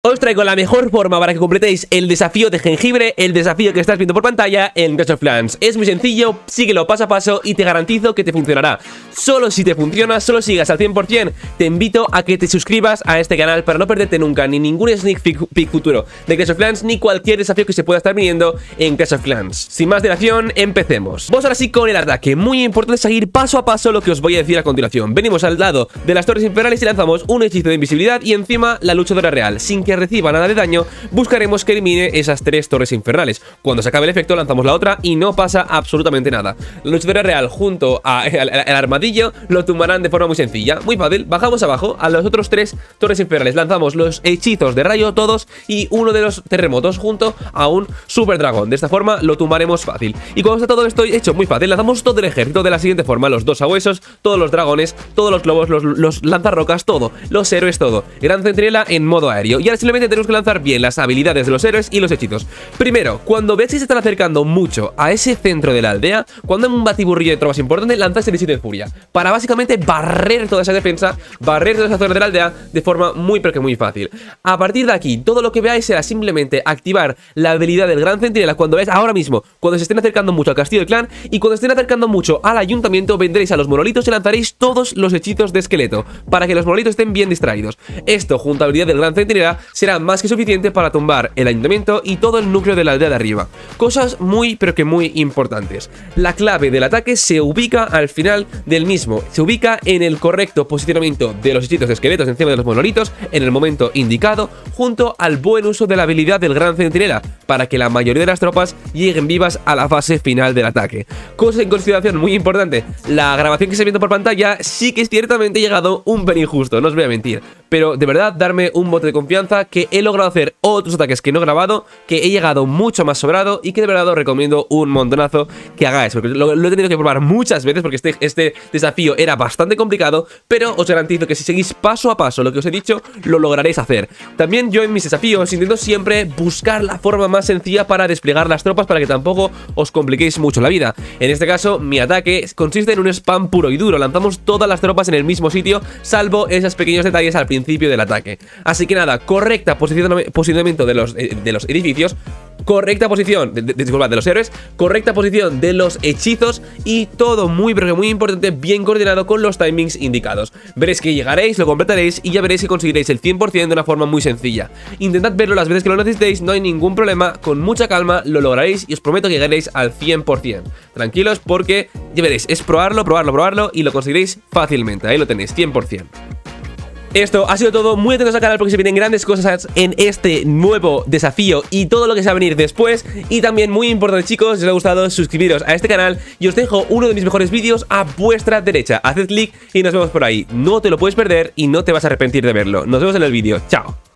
os traigo la mejor forma para que completéis el desafío de jengibre, el desafío que estás viendo por pantalla en Clash of Clans. Es muy sencillo, síguelo paso a paso y te garantizo que te funcionará. Solo si te funciona, solo si llegas al 100%, te invito a que te suscribas a este canal para no perderte nunca ni ningún sneak peek futuro de Clash of Clans, ni cualquier desafío que se pueda estar viniendo en Clash of Clans. Sin más dilación, empecemos. Vamos ahora sí con el ataque. Muy importante seguir paso a paso lo que os voy a decir a continuación. Venimos al lado de las torres infernales y lanzamos un hechizo de invisibilidad y encima la luchadora real. Sin que reciba nada de daño, buscaremos que elimine esas 3 torres infernales. Cuando se acabe el efecto, lanzamos la otra y no pasa absolutamente nada. La luchadora real junto al armadillo lo tumbarán de forma muy sencilla, muy fácil. Bajamos abajo a los otros 3 torres infernales, lanzamos los hechizos de rayo todos y uno de los terremotos junto a un super dragón. De esta forma lo tumbaremos fácil. Y cuando está todo esto hecho muy fácil, lanzamos todo el ejército de la siguiente forma: los 2 sabuesos, todos los dragones, todos los globos, los lanzarrocas, todo, los héroes, todo. Gran centinela en modo aéreo. Y ahora simplemente tenemos que lanzar bien las habilidades de los héroes y los hechizos. Primero, cuando veáis que se están acercando mucho a ese centro de la aldea, cuando hay un batiburrillo de tropas importante, lanzáis el hechizo de furia para básicamente barrer toda esa defensa, barrer toda esa zona de la aldea de forma muy pero que muy fácil. A partir de aquí, todo lo que veáis será simplemente activar la habilidad del gran centinela cuando veáis ahora mismo, cuando se estén acercando mucho al castillo del clan, y cuando estén acercando mucho al ayuntamiento, vendréis a los monolitos y lanzaréis todos los hechizos de esqueleto para que los monolitos estén bien distraídos. Esto, junto a la habilidad del gran centinela, será más que suficiente para tumbar el ayuntamiento y todo el núcleo de la aldea de arriba. Cosas muy pero que muy importantes. La clave del ataque se ubica al final del mismo, se ubica en el correcto posicionamiento de los hechizos de esqueletos encima de los monolitos en el momento indicado, junto al buen uso de la habilidad del gran centinela para que la mayoría de las tropas lleguen vivas a la fase final del ataque. Cosa en consideración muy importante: la grabación que se viendo por pantalla sí que es ciertamente llegado un pelín justo, no os voy a mentir, pero de verdad darme un voto de confianza que he logrado hacer otros ataques que no he grabado, que he llegado mucho más sobrado y que de verdad os recomiendo un montonazo que hagáis, porque lo he tenido que probar muchas veces porque este desafío era bastante complicado, pero os garantizo que si seguís paso a paso lo que os he dicho, lo lograréis hacer. También yo en mis desafíos intento siempre buscar la forma más sencilla para desplegar las tropas para que tampoco os compliquéis mucho la vida. En este caso, mi ataque consiste en un spam puro y duro. Lanzamos todas las tropas en el mismo sitio, salvo esos pequeños detalles al principio del ataque. Así que nada, correcta posicionamiento de los edificios, correcta posición de los héroes, correcta posición de los hechizos y todo muy pero que muy importante, bien coordinado con los timings indicados. Veréis que llegaréis, lo completaréis y ya veréis que conseguiréis el 100% de una forma muy sencilla. Intentad verlo las veces que lo necesitéis, no hay ningún problema, con mucha calma lo lograréis y os prometo que llegaréis al 100%. Tranquilos, porque ya veréis, es probarlo y lo conseguiréis fácilmente. Ahí lo tenéis, 100%. Esto ha sido todo, muy atentos al canal porque se vienen grandes cosas en este nuevo desafío y todo lo que se va a venir después. Y también muy importante, chicos, si os ha gustado, suscribiros a este canal y os dejo uno de mis mejores vídeos a vuestra derecha. Haced clic y nos vemos por ahí, no te lo puedes perder y no te vas a arrepentir de verlo. Nos vemos en el vídeo, chao.